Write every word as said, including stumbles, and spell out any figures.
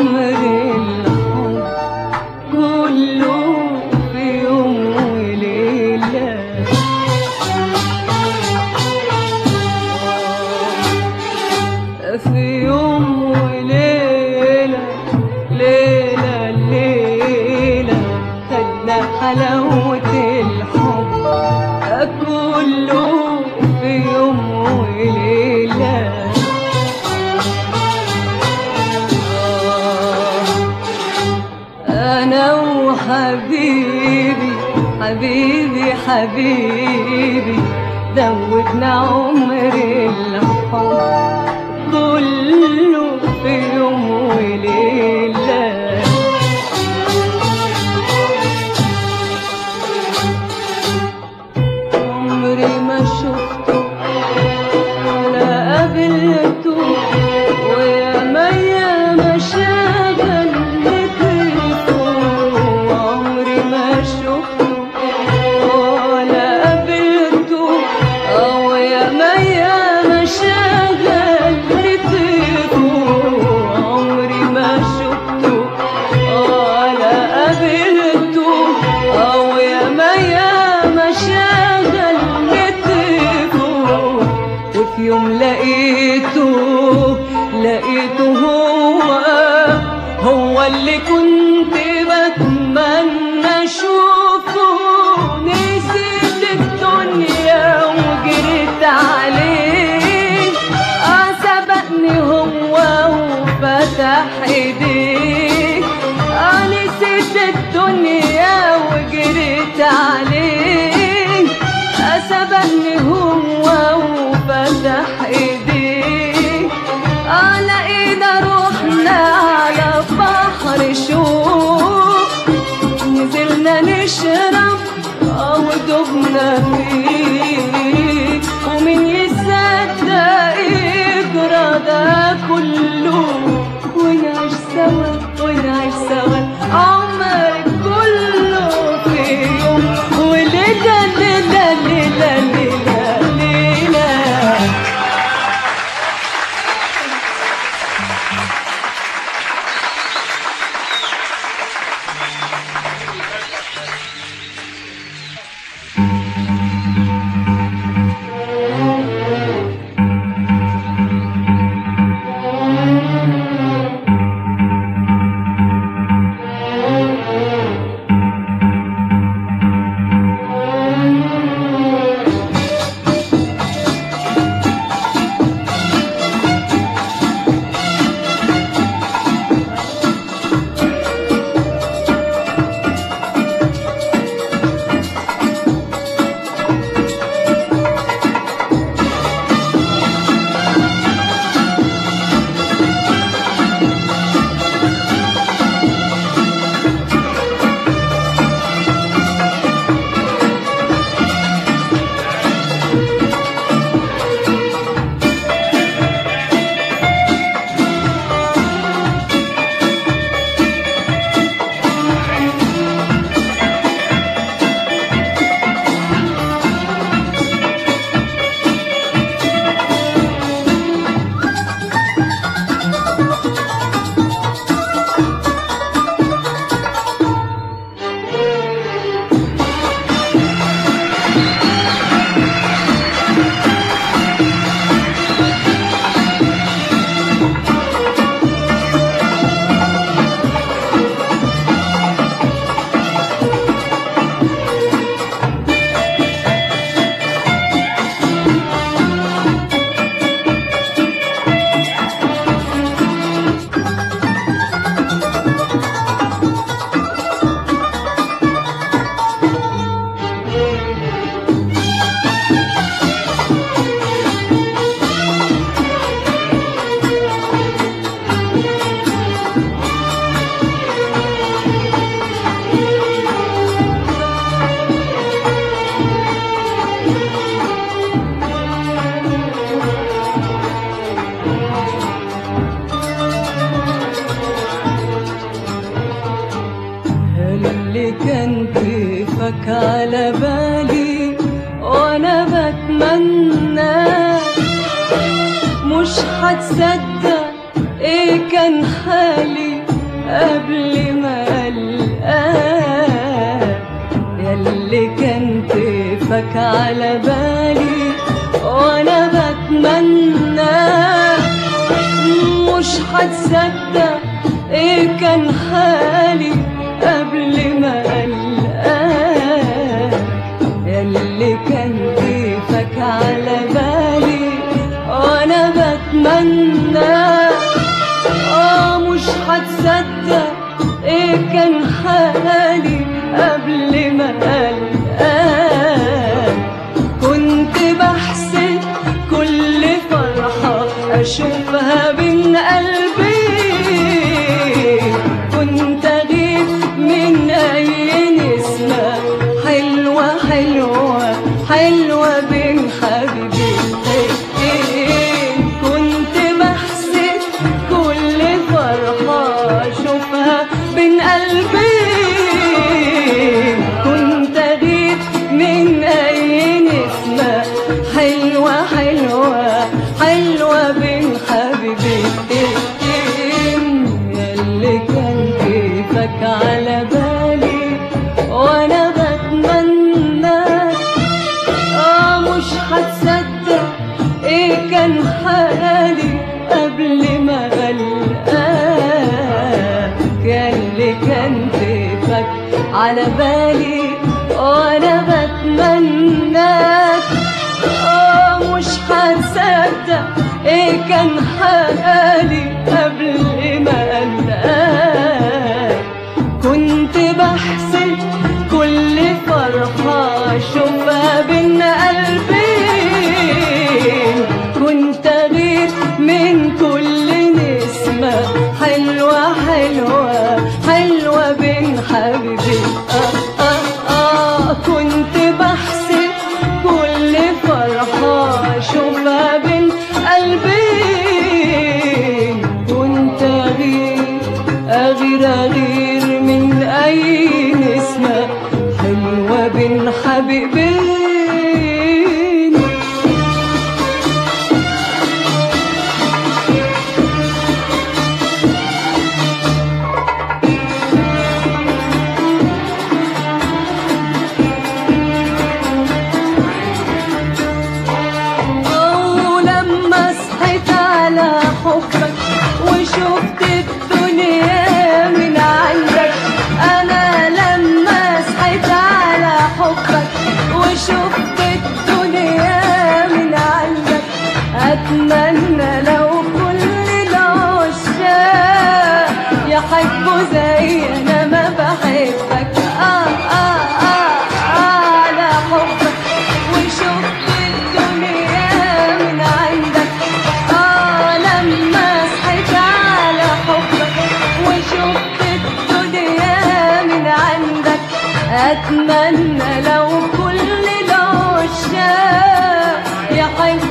عمري الحب كله في يوم وليلة. في يوم وليلة، ليلة ليلة خدنا حلاوة الحب كله في يوم وليلة. أنا وحبيبي حبيبي حبيبي دوبنا عمري الحب كله في يوم وليلة. عمري ما شفته ولا قابلته، ويا ميا ما شغلته. عمري ما شفته ولا قابلته، ويا ميا ما شغلته. عمري ما شفته ولا قابلته، ويا ميا ما شغلته. وفي يوم لقيته لقيته هو هو اللي كنت بتمنى اشوفه. نسيت الدنيا وجريت عليه، اه سبقني هو وفتح ايديه. اه نسيت الدنيا وجريت عليه، اه سبقني هو وفتح ايديه. اه لقينا روحنا على بحر شوق، نزلنا نشرب اه ودوبنا فيه. ومين يصدق يجرى ده كله، ونعيش سوا ونعيش سوا عمرك كله في يوم وليلة. ليلة ليلة ليلة ليلة. اسمك على بالي وانا بتمنى، مش هتصدق ايه كان حالي كيفك على بالي وانا بتمنى، مش هتصدق ايه كان حالي قبل ما ألقاك، ياللي كان كيفك على بالي وانا بتمنى. اه مش هتصدق ايه كان حالي قبل ما ألقاك، كنت بحسب كل فرحة أشوفها بين قلبي، كنت أغيب من أي نسمة حلوة حلوة حلوة بين حبيبتين، كنت بحسب كل فرحة أشوفها بين قلبي، كنت أغيب من أي نسمة حلوة حلوة حلوة بين حبيبتين، ياللي كان كيفك على بالي وانا بتمناك. اه مش هتصدق ايه كان حالي قبل ما ألقاك، ياللي كان كيفك على بالي وانا بتمناك. اه مش هتصدق ايه كان حالي قبل ما ألقاك، كنت بحسب كل فرحة أشوفها بين قلبي، كنت أغير من كل نسمة حلوة حلوة حلوة بين حبيبي. آه آه آه كنت بحسب كل فرحة أشوفها بين قلبي، كنت أغير أغير أغير من أي نسمة حلوة بين حبيبين. حبك وشفت الدنيا من عندك، أنا لما صحيت على حبك وشفت الدنيا من عندك، أتمنى لو كل العشاق يحبوا زي أنا ما بحبك. آه آه آه على حبك وشفت الدنيا من عندك، أتمنى لو كل العشاق يحبوا